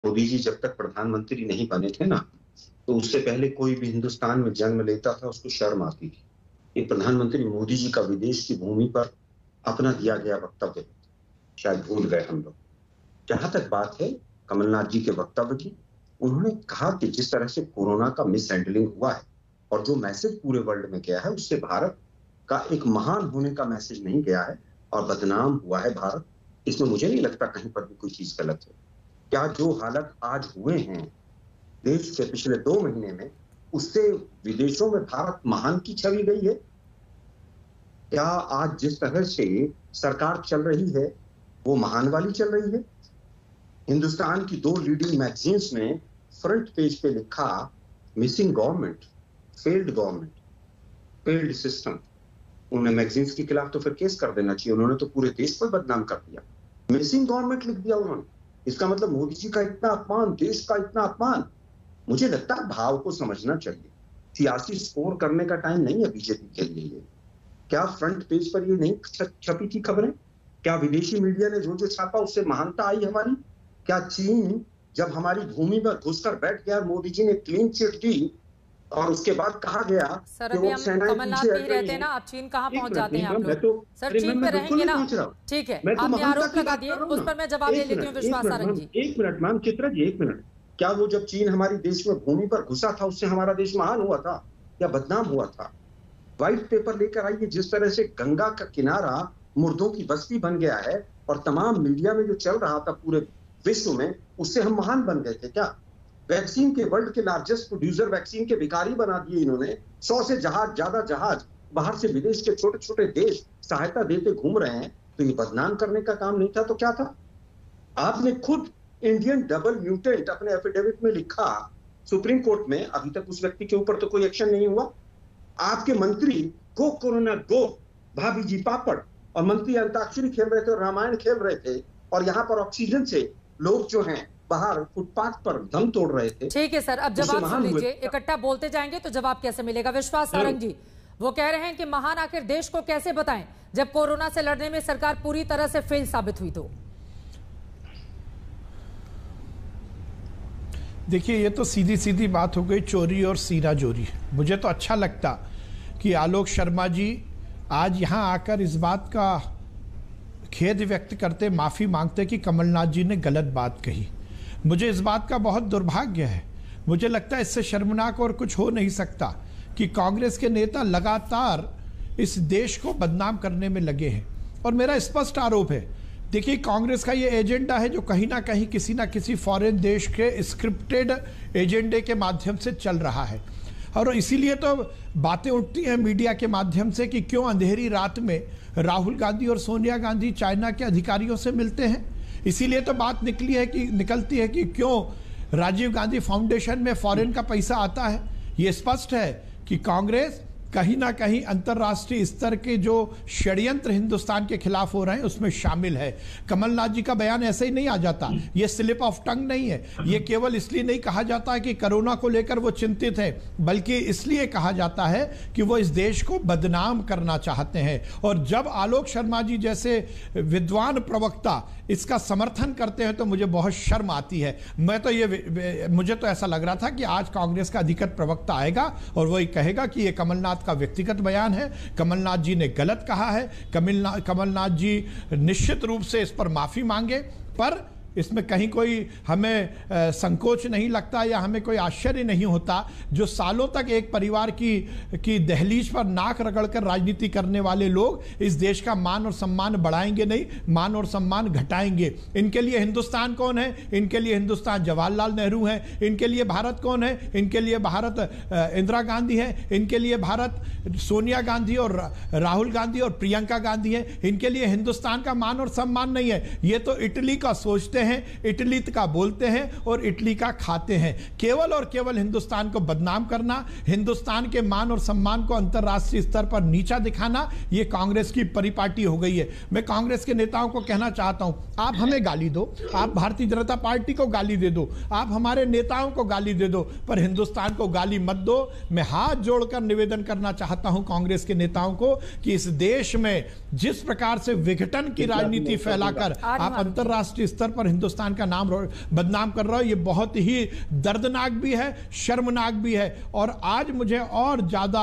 मोदी जी जब तक प्रधानमंत्री नहीं बने थे ना, तो उससे पहले कोई भी हिंदुस्तान में जन्म लेता था उसको शर्म आती थी। ये प्रधानमंत्री मोदी जी का विदेश की भूमि पर अपना दिया गया वक्तव्य शायद भूल गए हम लोग। जहां तक बात है कमलनाथ जी के वक्तव्य की, उन्होंने कहा कि जिस तरह से कोरोना का मिस हैंडलिंग हुआ है और जो मैसेज पूरे वर्ल्ड में गया है, उससे भारत का एक महान होने का मैसेज नहीं गया है और बदनाम हुआ है भारत। इसमें मुझे नहीं लगता कहीं पर भी कोई चीज गलत है। क्या जो हालत आज हुए हैं देश के पिछले 2 महीने में, उससे विदेशों में भारत महान की छवि गई है? क्या आज जिस तरह से सरकार चल रही है वो महान वाली चल रही है? हिंदुस्तान की 2 लीडिंग मैगजीन्स ने फ्रंट पेज पे लिखा, missing government, government, failed system. उन्हें मैगजीन्स के खिलाफ तो फिर केस कर देना चाहिए, उन्होंने तो पूरे देश पर बदनाम कर दिया। मिसिंग गवर्नमेंट लिख दिया उन्होंने। इसका मतलब मोदी जी का इतना अपमान, देश का इतना अपमान। मुझे लगता है भाव को समझना चाहिए। सियासी स्कोर करने का टाइम नहीं है बीजेपी के लिए। ये क्या फ्रंट पेज पर ये नहीं छपी थी खबरें? क्या विदेशी मीडिया ने जो जो छापा उससे महानता आई हमारी? क्या चीन जब हमारी भूमि पर घुसकर बैठ गया, मोदी जी ने क्लीन चिट दी और उसके बाद कहा गया सर, अभी हम कमलनाथ भी रहते हैं ना, आप चीन कहाँ पहुंच जाते हैं आप लोग? सर चीन पे रहेंगे ना? ठीक है, आपने आरोप लगा दिए, उस पर मैं जवाब ले लेती हूँ Vishwas Sarang ji. 1 minute ma'am, Chitra ji 1 minute. क्या वो जब चीन हमारी देश में भूमि पर घुसा था उससे हमारा देश महान हुआ था या बदनाम हुआ था? व्हाइट पेपर लेकर आइए। जिस तरह से गंगा का किनारा मुर्दों की बस्ती बन गया है और तमाम मीडिया में जो चल रहा था पूरे विश्व में, उससे हम महान बन गए थे क्या? वैक्सीन के वर्ल्ड के लार्जेस्ट प्रोड्यूसर वैक्सीन के भिखारी बना दिए इन्होंने। 100 से ज्यादा जहाज बाहर से विदेश के छोटे छोटे देश सहायता देते घूम रहे हैं। तो ये बदनाम करने का काम नहीं था तो क्या था? आपने खुद इंडियन डबल म्यूटेंट अपने एफिडेविट में लिखा सुप्रीम कोर्ट में, अभी तक उस व्यक्ति के ऊपर तो कोई एक्शन नहीं हुआ। आपके मंत्री गो कोरोना गो, भाभी जी पापड़, और मंत्री अंताक्षरी खेल रहे थे और रामायण खेल रहे थे, और यहाँ पर ऑक्सीजन से लोग जो हैं बाहर फुटपाथ पर दम तोड़ रहे थे। ठीक है सर, अब जवाब सुन लीजिए। इकट्ठा बोलते जाएंगे तो जवाब कैसे मिलेगा? विश्वास सारंग जी वो कह रहे हैं कि महान आखिर देश को कैसे बताएं जब कोरोना से लड़ने में सरकार पूरी तरह से फेल साबित हुई? तो देखिए, ये तो सीधी सीधी बात हो गई, चोरी और सीना जोरी। मुझे तो अच्छा लगता कि आलोक शर्मा जी आज यहाँ आकर इस बात का खेद व्यक्त करते, माफ़ी मांगते कि कमलनाथ जी ने गलत बात कही। मुझे इस बात का बहुत दुर्भाग्य है। मुझे लगता है इससे शर्मनाक और कुछ हो नहीं सकता कि कांग्रेस के नेता लगातार इस देश को बदनाम करने में लगे हैं। और मेरा स्पष्ट आरोप है, देखिए कांग्रेस का ये एजेंडा है जो कहीं ना कहीं किसी ना किसी फॉरेन देश के स्क्रिप्टेड एजेंडे के माध्यम से चल रहा है। और इसीलिए तो बातें उठती हैं मीडिया के माध्यम से कि क्यों अंधेरी रात में राहुल गांधी और सोनिया गांधी चाइना के अधिकारियों से मिलते हैं। इसीलिए तो बात निकलती है कि क्यों राजीव गांधी फाउंडेशन में फॉरेन का पैसा आता है। ये स्पष्ट है कि कांग्रेस कहीं ना कहीं अंतर्राष्ट्रीय स्तर के जो षड्यंत्र हिंदुस्तान के खिलाफ हो रहे हैं उसमें शामिल है। कमलनाथ जी का बयान ऐसे ही नहीं आ जाता, ये स्लिप ऑफ टंग नहीं है। ये केवल इसलिए नहीं कहा जाता है कि कोरोना को लेकर वो चिंतित है, बल्कि इसलिए कहा जाता है कि वो इस देश को बदनाम करना चाहते हैं। और जब आलोक शर्मा जी जैसे विद्वान प्रवक्ता इसका समर्थन करते हैं तो मुझे बहुत शर्म आती है। मुझे तो ऐसा लग रहा था कि आज कांग्रेस का अधिकृत प्रवक्ता आएगा और वही कहेगा कि ये कमलनाथ का व्यक्तिगत बयान है, कमलनाथ जी ने गलत कहा है, कमलनाथ जी निश्चित रूप से इस पर माफी मांगे। पर इसमें कहीं कोई हमें संकोच नहीं लगता या हमें कोई आश्चर्य नहीं होता। जो सालों तक एक परिवार की दहलीज पर नाक रगड़कर राजनीति करने वाले लोग इस देश का मान और सम्मान बढ़ाएंगे नहीं, मान और सम्मान घटाएंगे। इनके लिए हिंदुस्तान कौन है? इनके लिए हिंदुस्तान जवाहरलाल नेहरू है। इनके लिए भारत कौन है? इनके लिए भारत इंदिरा गांधी है। इनके लिए भारत सोनिया गांधी और राहुल गांधी और प्रियंका गांधी है। इनके लिए हिंदुस्तान का मान और सम्मान नहीं है। ये तो इटली का सोचते हैं, इटली का बोलते हैं और इटली का खाते हैं। केवल और केवल हिंदुस्तान को बदनाम करना, हिंदुस्तान के मान और सम्मान को अंतर्राष्ट्रीय स्तर पर नीचा दिखाना, यह कांग्रेस की परिपाटी हो गई है। मैं कांग्रेस के नेताओं को कहना चाहता हूं, आप हमें गाली दो, आप भारतीय जनता पार्टी को गाली दे दो, आप हमारे नेताओं को गाली दे दो, पर हिंदुस्तान को गाली मत दो। मैं हाथ जोड़कर निवेदन करना चाहता हूं कांग्रेस के नेताओं को कि इस देश में जिस प्रकार से विघटन की राजनीति फैलाकर आप अंतर्राष्ट्रीय स्तर पर हिंदुस्तान का नाम बदनाम कर रहा हो, ये बहुत ही दर्दनाक भी है, शर्मनाक भी है। और आज मुझे और ज्यादा